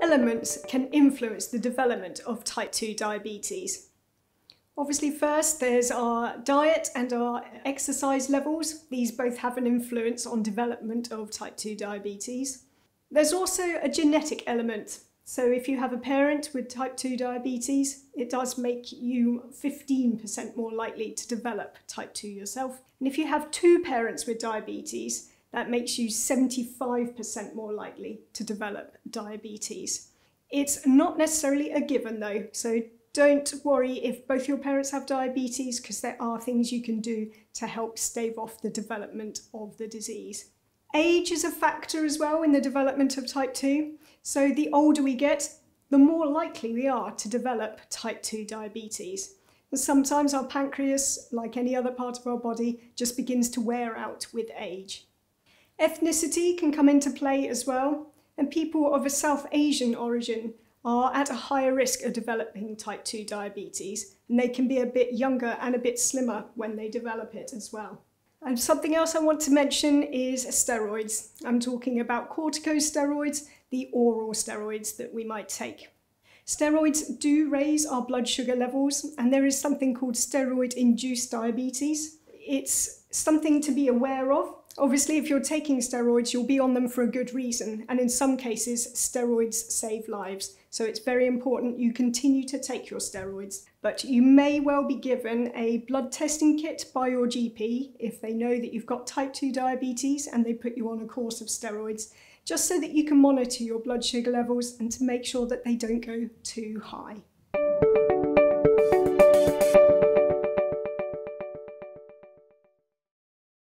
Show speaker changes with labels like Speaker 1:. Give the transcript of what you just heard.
Speaker 1: elements can influence the development of type 2 diabetes? Obviously, first there's our diet and our exercise levels. These both have an influence on development of type 2 diabetes. There's also a genetic element. So if you have a parent with type 2 diabetes, it does make you 15% more likely to develop type 2 yourself. And if you have two parents with diabetes, that makes you 75% more likely to develop diabetes. It's not necessarily a given though, so don't worry if both your parents have diabetes, because there are things you can do to help stave off the development of the disease. Age is a factor as well in the development of type 2. So the older we get, the more likely we are to develop type 2 diabetes. And sometimes our pancreas, like any other part of our body, just begins to wear out with age. Ethnicity can come into play as well, and people of a South Asian origin are at a higher risk of developing type 2 diabetes, and they can be a bit younger and a bit slimmer when they develop it as well. And something else I want to mention is steroids. I'm talking about corticosteroids, the oral steroids that we might take. Steroids do raise our blood sugar levels, and there is something called steroid-induced diabetes. It's something to be aware of. Obviously, if you're taking steroids, you'll be on them for a good reason, and in some cases, steroids save lives. So it's very important you continue to take your steroids. But you may well be given a blood testing kit by your GP if they know that you've got type 2 diabetes and they put you on a course of steroids, just so that you can monitor your blood sugar levels and to make sure that they don't go too high.